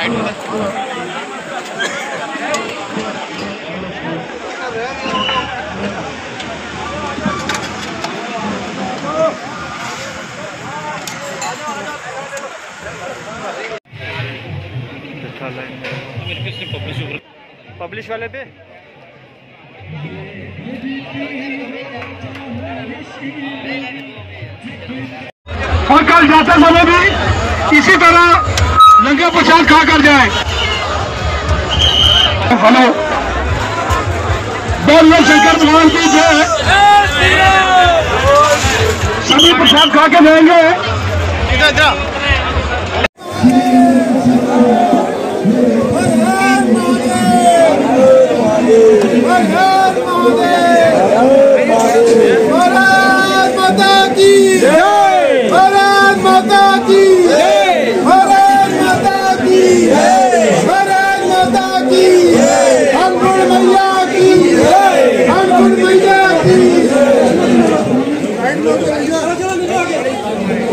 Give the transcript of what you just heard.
Publish वाले पे और कल जाते समय भी इसी तरह लंगर प्रसाद खा कर जाए। हेलो, बोलो शंकर भगवान की जय। सभी प्रसाद खा के जाएंगे। भारत माता की जय, भारत माता की जय, भारत माता की जय, भारत माता की जय, अन्नपूर्णा मैया की जय, अन्नपूर्णा मैया की जय।